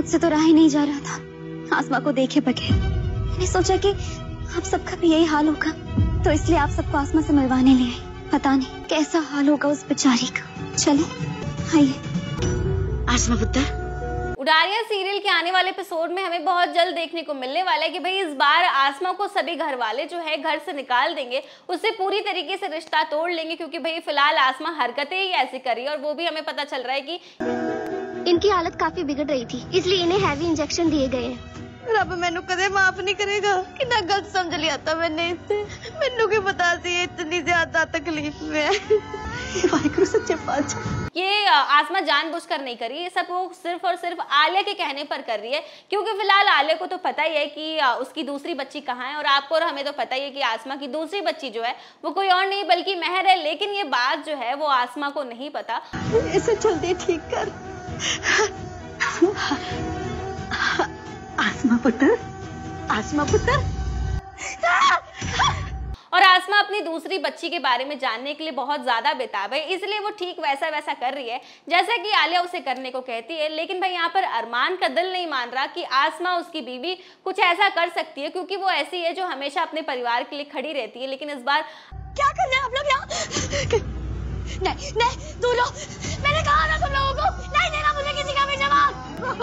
मुझसे तो रहा ही नहीं जा रहा था आसमा को देखे बगैर। मैंने सोचा कि आप सबका भी यही हाल होगा, तो इसलिए आप सबको आसमा से मिलवाने ले आई। पता नहीं कैसा हाल होगा उस बेचारी का। चले आइए। आसमा पुत्र, उडारियां सीरियल के आने वाले एपिसोड में हमें बहुत जल्द देखने को मिलने वाला है कि भाई इस बार आसमा को सभी घर वाले जो है घर से निकाल देंगे, उससे पूरी तरीके से रिश्ता तोड़ लेंगे, क्योंकि भाई फिलहाल आसमा हरकतें ही ऐसी कर रही है। और वो भी हमें पता चल रहा है कि इनकी हालत काफी बिगड़ रही थी, इसलिए इन्हें हैवी इंजेक्शन दिए गए हैं। रब मैनू कदे माफ नहीं करेगा कि ना गलत समझ लिया था मैंने इसे। मैनू की बता दी इतनी ज्यादा तकलीफ में। वाहिगुरु सच्चे पातशाह, ये आसमा जानबूझकर नहीं करी, ये सब वो सिर्फ और सिर्फ आलिया के कहने पर कर रही है, क्योंकि फिलहाल आलिया को तो पता ही है कि उसकी दूसरी बच्ची कहाँ है, और आपको और हमें तो पता ही है कि आसमा की दूसरी बच्ची जो है वो कोई और नहीं बल्कि महर है। लेकिन ये बात जो है वो आसमा को नहीं पता। इसे जल्दी ठीक कर। आसमा पुत्र, आसमा पुत्र। और आसमा अपनी दूसरी बच्ची के बारे में जानने के लिए बहुत ज्यादा बेताब है, इसलिए वो ठीक वैसा वैसा कर रही है जैसा कि आलिया उसे करने को कहती है। लेकिन भाई यहाँ पर अरमान का दिल नहीं मान रहा कि आसमा उसकी बीवी कुछ ऐसा कर सकती है, क्योंकि वो ऐसी है जो हमेशा अपने परिवार के लिए खड़ी रहती है। लेकिन इस बार क्या कर रहे हैं आप लोग यहाँ? नहीं नहीं तुम लोग, मैंने कहा ना तुम लोगों को नहीं देना मुझे किसी का भी जवाब।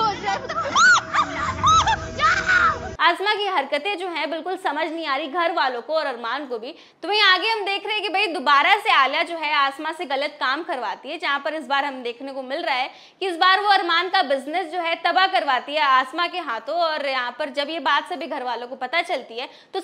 आसमा की हरकतें जो हैं बिल्कुल समझ नहीं आ रही घर वालों को और अरमान को भी। तो वहीं आगे हम देख रहे हैं कि भाई दोबारा से आलिया जो है आसमा से गलत काम करवाती है, जहां पर इस बार हम देखने को मिल रहा है कि इस बार वो अरमान का बिजनेस जो है तबाह करवाती है आसमा के हाथों। और यहाँ पर जब ये बात सभी घर वालों को पता चलती है तो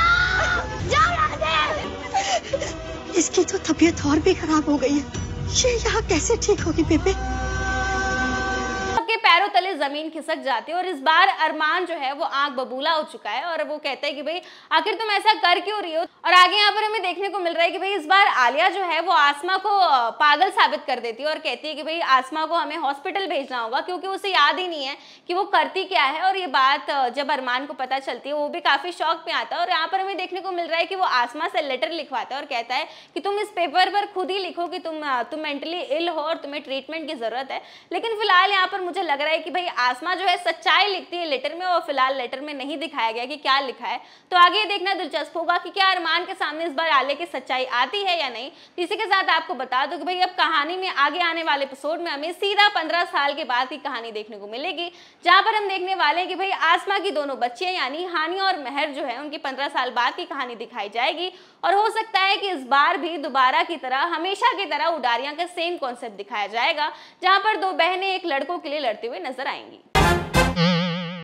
इसकी तो तबीयत और भी खराब हो गई है, ये यहाँ कैसे ठीक होगी बेबे? सबके पैरों तले जमीन खिसक जाती है। और इस बार अरमान जो है वो आंख बबूला हो चुका है और वो कहता है कि भाई आखिर तुम ऐसा कर क्यों रही हो। और आगे यहाँ पर हमें देखने को मिल रहा है कि भाई इस बार आलिया जो है वो आसमा को पागल साबित कर देती है और कहती है कि भाई आसमा को हमें हॉस्पिटल भेजना होगा, क्योंकि उसे याद ही नहीं है कि वो करती क्या है। और ये बात जब अरमान को पता चलती है वो भी काफी शौक में आता है। और यहाँ पर हमें देखने को मिल रहा है कि वो आसमा से लेटर लिखवाता है और कहता है कि तुम इस पेपर पर खुद ही लिखो कि तुम मेंटली इल हो और तुम्हें ट्रीटमेंट की जरूरत है। लेकिन फिलहाल यहाँ पर मुझे लग रहा है कि भाई आसमा जो है सच्चाई लिखती है लेटर में, और फिलहाल लेटर में नहीं दिखाया गया कि क्या लिखा है। तो आगे देखना दिलचस्प होगा कि क्या अरमान के सामने इस बार आलिया की सच्चाई आती है या नहीं। इसी के साथ आपको बता दूं कि भाई अब कहानी में आगे आने वाले एपिसोड में हमें सीधा 15 साल के बाद की कहानी देखने को मिलेगी, जहां पर हम देखने वाले हैं कि भाई आसमा की दोनों बच्चियां यानी हानिया और महर जो है उनकी 15 साल बाद की कहानी दिखाई जाएगी। और हो सकता है कि इस बार भी दोबारा की तरह हमेशा की तरह उडारियां का सेम कॉन्सेप्ट दिखाया जाएगा, जहां पर दो बहनें एक लड़कों के लिए लड़ते हुए नजर आएंगी।